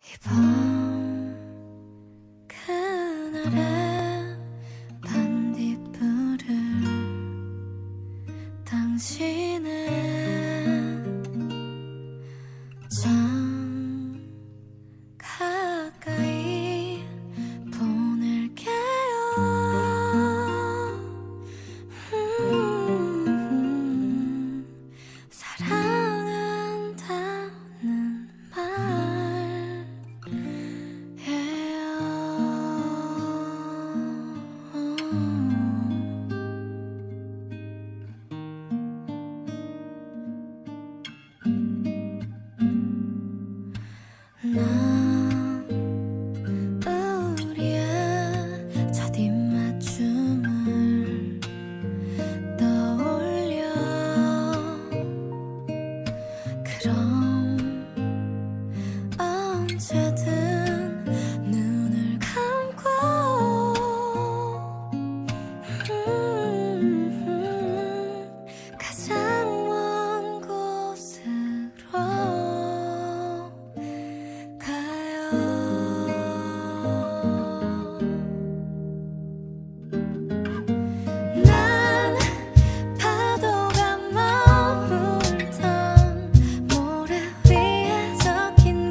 이번 그날의 반딧불을 당신은 참 가까이 보낼게요. 사랑한다는 난 우리의 첫 입맞춤을 떠올려. 그럼 언제든 눈을 감고 가장 먼 곳으로 난 파도가 머물던 모래 위에 적힌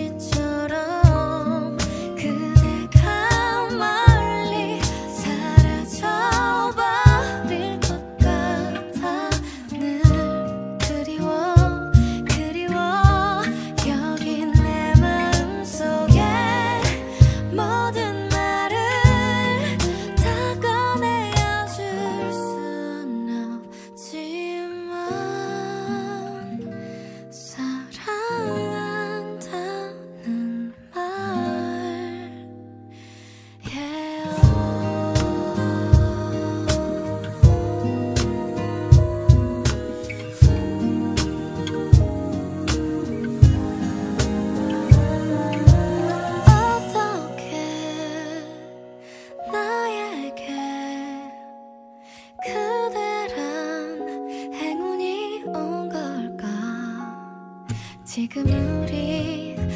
글씨처럼 그대가 멀리 사라져버릴 것 같아. 늘 그리워 여기 내 마음속에 모든 말을 다 꺼내줄 순 없지만 사랑한다는 말이에요. 어떻게 나에게 그대란 행운이 온 걸까? 지금 우리